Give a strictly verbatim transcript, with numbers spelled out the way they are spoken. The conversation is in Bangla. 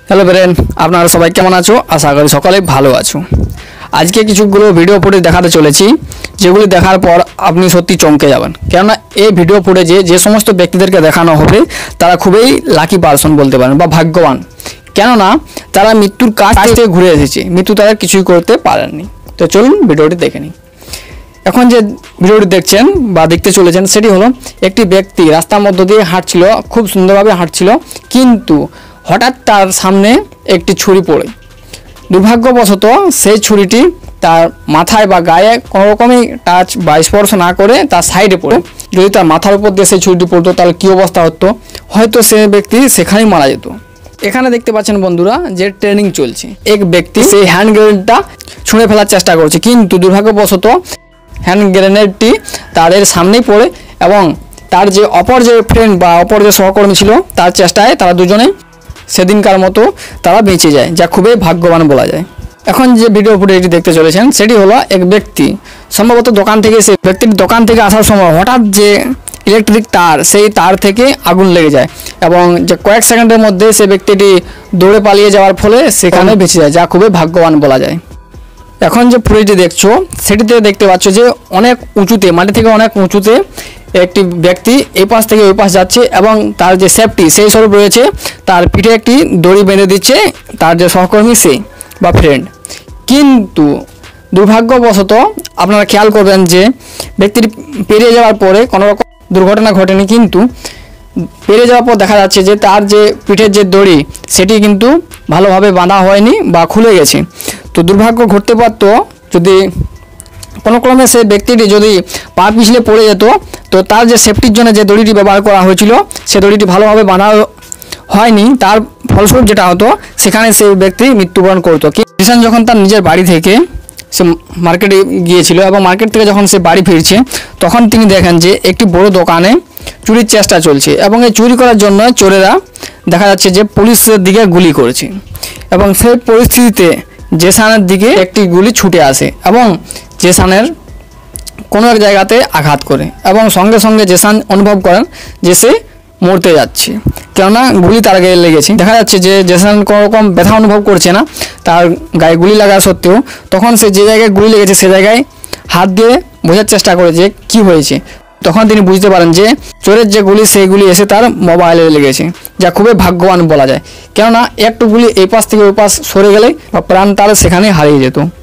হ্যালো ফ্রেন্ড, আপনারা সবাই কেমন আছো? আশা করি সকলে ভালো আছো। আজকে কিছুগুলো ভিডিও ফুটেজ দেখাতে চলেছি, যেগুলি দেখার পর আপনি সত্যি চমকে যাবেন। কেননা এই ভিডিও ফুটেজে যে সমস্ত ব্যক্তিদেরকে দেখানো হবে তারা খুবই লাকি পারসন বলতে পারেন বা ভাগ্যবান। কেননা তারা মৃত্যুর কাছ থেকে ঘুরে এসেছে, মৃত্যু তাদের কিছুই করতে পারেননি। তো চলুন ভিডিওটি দেখে নিই। এখন যে ভিডিওটি দেখছেন বা দেখতে চলেছেন সেটি হলো একটি ব্যক্তি রাস্তার মধ্য দিয়ে হাঁটছিল, খুব সুন্দরভাবে হাঁটছিল, কিন্তু হঠাৎ তার সামনে একটি ছুরি পড়ে দুর্ভাগ্যবশত সেই ছুরিটি তার মাথায় বা গায়ে কোনো রকমই টাচ বা স্পর্শ না করে তার সাইডে পড়ে। যদি তার মাথার উপর দিয়ে সেই ছুরিটি পড়তো তাহলে কী অবস্থা হতো, হয়তো সে ব্যক্তি সেখানেই মারা যেত। এখানে দেখতে পাচ্ছেন বন্ধুরা যে ট্রেনিং চলছে, এক ব্যক্তি সেই হ্যান্ড গ্রেনেডটা ছুঁড়ে ফেলার চেষ্টা করছে, কিন্তু দুর্ভাগ্যবশত হ্যান্ড গ্রেনেডটি তাদের সামনেই পড়ে এবং তার যে অপর যে ফ্রেন্ড বা অপর যে সহকর্মী ছিল তার চেষ্টায় তারা দুজনে সেদিনকার মতো তারা বেঁচে যায়, যা খুবই ভাগ্যবান বলা যায়। এখন যে ভিডিও ফুটেজটি দেখতে চলেছেন সেটি হলো এক ব্যক্তি সম্ভবত দোকান থেকে, সেই ব্যক্তির দোকান থেকে আসার সময় হঠাৎ যে ইলেকট্রিক তার, সেই তার থেকে আগুন লেগে যায় এবং যে কয়েক সেকেন্ডের মধ্যে সেই ব্যক্তিটি দৌড়ে পালিয়ে যাওয়ার ফলে সেখানে বেঁচে যায়, যা খুবই ভাগ্যবান বলা যায়। এখন যে ফুটেজটি দেখছো সেটিতে দেখতে পাচ্ছ যে অনেক উঁচুতে, মাটি থেকে অনেক উঁচুতে একটি ব্যক্তি এই পাশ থেকে ওই পাশ যাচ্ছে এবং তার যে সেফটি সেই স্বরূপ রয়েছে তার পিঠে একটি দড়ি বেঁধে দিচ্ছে তার যে সহকর্মী সে বা ফ্রেন্ড। কিন্তু দুর্ভাগ্যবশত আপনারা খেয়াল করবেন যে ব্যক্তিটি পেরিয়ে যাওয়ার পরে কোনো রকম দুর্ঘটনা ঘটেনি, কিন্তু পেরিয়ে যাওয়ার পর দেখা যাচ্ছে যে তার যে পিঠের যে দড়ি সেটি কিন্তু ভালোভাবে বাঁধা হয়নি বা খুলে গেছে। তো দুর্ভাগ্য ঘটতে পারত যদি কোনো ক্রমে সেই ব্যক্তিটি যদি পা পিছলে পড়ে যেত, তো তার যে সেফটির জন্য যে দড়িটি ব্যবহার করা হয়েছিল সে দড়িটি ভালোভাবে বাঁধা হয়নি, তার ফলস্বরূপ যেটা হতো সেখানে সেই ব্যক্তি মৃত্যুবরণ করতো। কিষান যখন তার নিজের বাড়ি থেকে সে মার্কেটে গিয়েছিল এবং মার্কেট থেকে যখন সে বাড়ি ফিরছে তখন তিনি দেখেন যে একটি বড় দোকানে চুরির চেষ্টা চলছে এবং এই চুরি করার জন্য চোরেরা দেখা যাচ্ছে যে পুলিশের দিকে গুলি করেছে এবং সেই পরিস্থিতিতে জেসানের দিকে একটি গুলি ছুটে আসে এবং জেসানের কোনো এক জায়গাতে আঘাত করে এবং সঙ্গে সঙ্গে জেসান অনুভব করেন যে সে মরতে যাচ্ছে, কেননা গুলি তার গায়ে লেগেছে। দেখা যাচ্ছে যে জেসান কোনো রকম ব্যথা অনুভব করছে না তার গায়ে গুলি লাগা সত্ত্বেও। তখন সে যে জায়গায় গুলি লেগেছে সে জায়গায় হাত দিয়ে বোঝার চেষ্টা করে যে কী হয়েছে। তখন তিনি বুঝতে পারেন যে চোরের যে গুলি সেই গুলি এসে তার মোবাইলে লেগেছে, যা খুবই ভাগ্যবান বলা যায়। কেননা একটু গুলি এই পাশ থেকে ওই পাশ সরে গেলে বা প্রাণ তার সেখানে হারিয়ে যেত।